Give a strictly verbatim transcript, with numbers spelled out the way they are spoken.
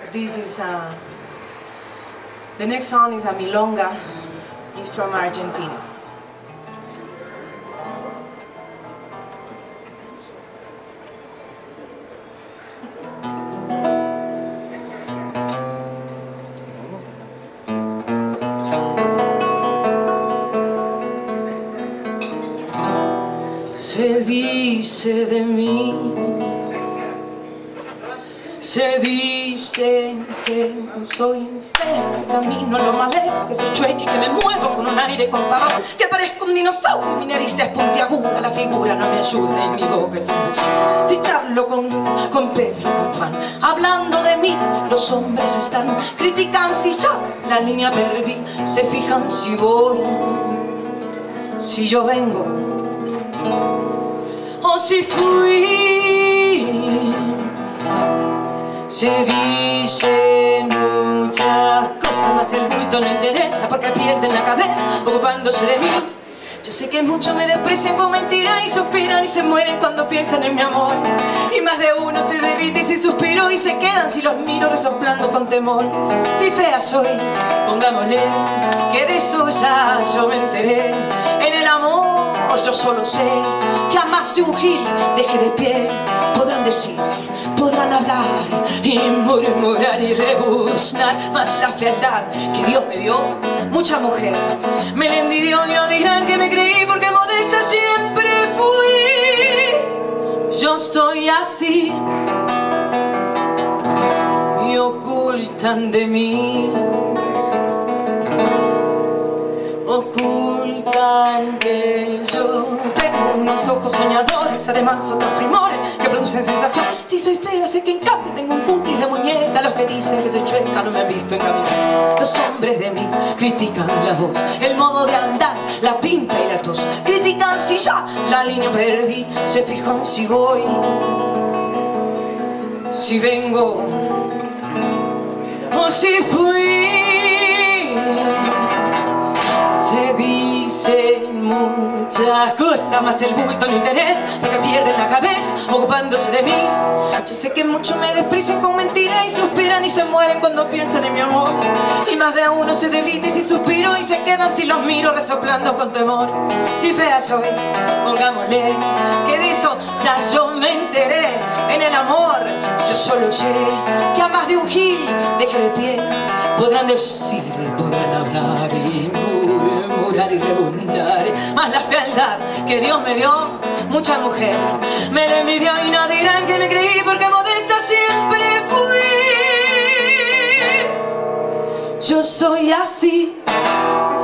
track. This is uh, the next song is a milonga. It's from Argentina. Se dice de mí, se dice que soy fea, que camino a lo más lejos, que soy chueca y que me muevo con un aire contador, que parezco un dinosaurio, mi nariz es puntiaguda, la figura no me ayuda y mi boca es un museo. Si charlo con Luis, con Pedro, con Juan, hablando de mí, los hombres están, critican si ya la línea perdí, se fijan si voy, si yo vengo o si fui. Se dice muchas cosas, mas el bulto no interesa porque pierden la cabeza ocupándose de mí. Yo sé que muchos me desprecian con mentiras y suspiran y se mueren cuando piensan en mi amor. Y más de uno se derrite y si suspiro y se quedan si los miro resoplando con temor. Si fea soy, pongámosle que de eso ya yo me enteré. En el amor yo solo sé que a más de un gil deje de pie. Podrán decir, podrán hablar y murmurar y rebuznar, mas la fealdad que Dios me dio, mucha mujer me la envidió y no dirán que me creí porque modesta siempre fui. Yo soy así y ocultan de mí, ocultan que yo tengo unos ojos soñadores, además otros primores que producen sensación. Si soy fea sé que en cambio tengo un cutis de muñeca. Los que dicen que soy chueca no me han visto en camiseta. Los hombres de mí critican la voz, el modo de andar, la pinta y la tos. Critican si ya la línea perdí, se fijan si voy, si vengo o si fui. Se dicen muchas cosas, mas el bulto no interesa porque pierden la cabeza ocupándose de mí. Yo sé que muchos me desprecian con mentiras y suspiran y se mueren cuando piensan en mi amor. Y más de uno se derrite si suspiro y se quedan si los miro resoplando con temor. Si fea soy, pongámosle que de eso ya yo me enteré. En el amor yo solo sé que a más de un gil deje de pie. Podrán decir, podrán hablar y murmurar y rebundar, más la fealdad que Dios me dio, mucha mujer me la envidió y no dirán que me creí porque modesta siempre fui. Yo soy así